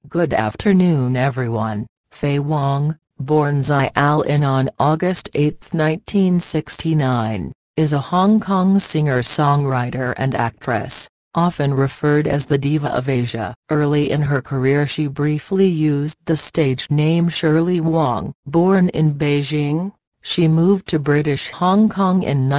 Good afternoon everyone. Faye Wong, born Zai Al-in on August 8, 1969, is a Hong Kong singer-songwriter and actress, often referred as the Diva of Asia. Early in her career she briefly used the stage name Shirley Wong. Born in Beijing, she moved to British Hong Kong in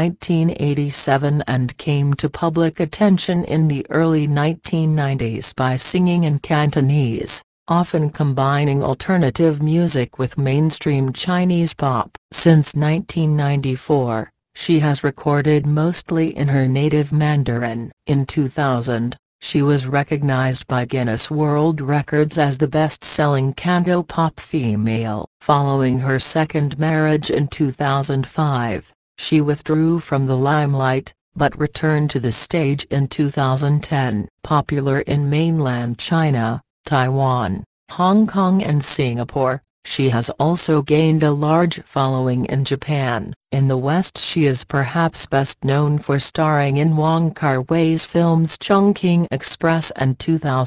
1987 and came to public attention in the early 1990s by singing in Cantonese, often combining alternative music with mainstream Chinese pop. Since 1994, she has recorded mostly in her native Mandarin. In 2000, she was recognized by Guinness World Records as the best-selling cantopop female. Following her second marriage in 2005, she withdrew from the limelight, but returned to the stage in 2010. Popular in mainland China, Taiwan, Hong Kong and Singapore, she has also gained a large following in Japan. In the West she is perhaps best known for starring in Wong Kar-wai's films Chungking Express and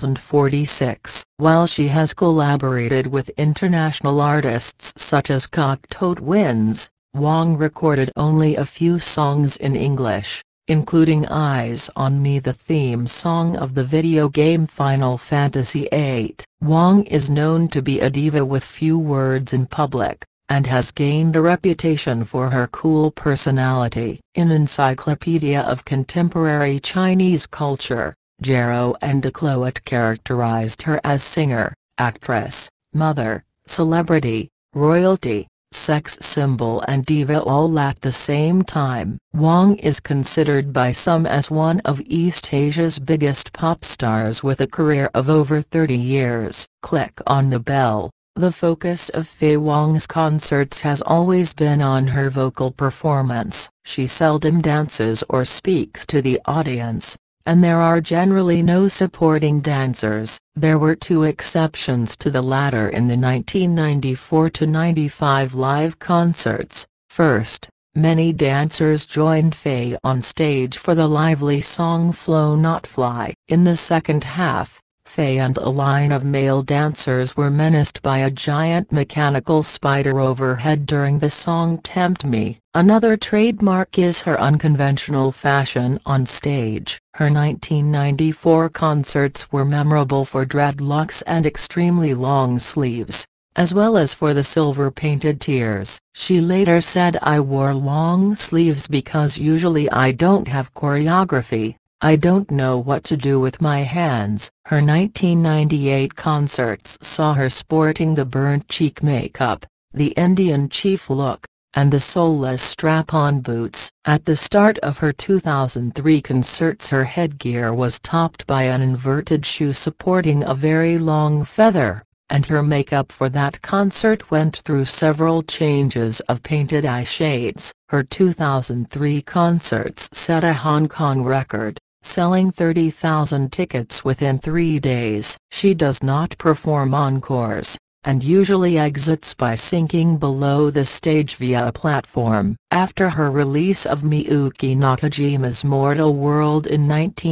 2046. While she has collaborated with international artists such as Cocteau Twins, Wong recorded only a few songs in English, including Eyes on Me, the theme song of the video game Final Fantasy VIII. Wong is known to be a diva with few words in public, and has gained a reputation for her cool personality. In Encyclopedia of Contemporary Chinese Culture, Jarrow and Cloet characterized her as singer, actress, mother, celebrity, royalty, sex symbol and diva all at the same time. Wong is considered by some as one of East Asia's biggest pop stars with a career of over 30 years. Click on the bell. The focus of Faye Wong's concerts has always been on her vocal performance. She seldom dances or speaks to the audience, and there are generally no supporting dancers. There were two exceptions to the latter in the 1994–95 live concerts. First, many dancers joined Faye on stage for the lively song Flow Not Fly. In the second half, Faye and a line of male dancers were menaced by a giant mechanical spider overhead during the song Tempt Me. Another trademark is her unconventional fashion on stage. Her 1994 concerts were memorable for dreadlocks and extremely long sleeves, as well as for the silver-painted tears. She later said, "I wore long sleeves because usually I don't have choreography. I don't know what to do with my hands." Her 1998 concerts saw her sporting the burnt cheek makeup, the Indian chief look, and the soulless strap-on boots. At the start of her 2003 concerts her headgear was topped by an inverted shoe supporting a very long feather, and her makeup for that concert went through several changes of painted eye shades. Her 2003 concerts set a Hong Kong record, selling 30,000 tickets within 3 days. She does not perform encores, and usually exits by sinking below the stage via a platform. After her release of Miyuki Nakajima's Mortal World in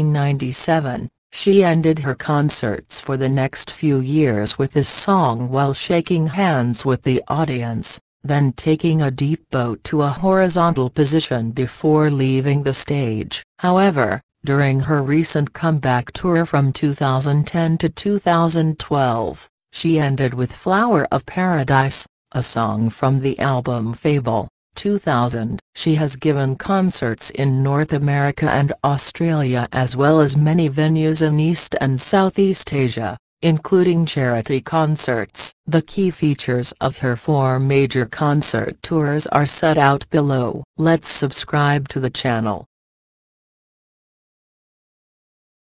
1997, she ended her concerts for the next few years with this song while shaking hands with the audience, then taking a deep bow to a horizontal position before leaving the stage. However, during her recent comeback tour from 2010 to 2012, she ended with Flower of Paradise, a song from the album Fable, 2000. She has given concerts in North America and Australia as well as many venues in East and Southeast Asia, including charity concerts. The key features of her 4 major concert tours are set out below. Let's subscribe to the channel.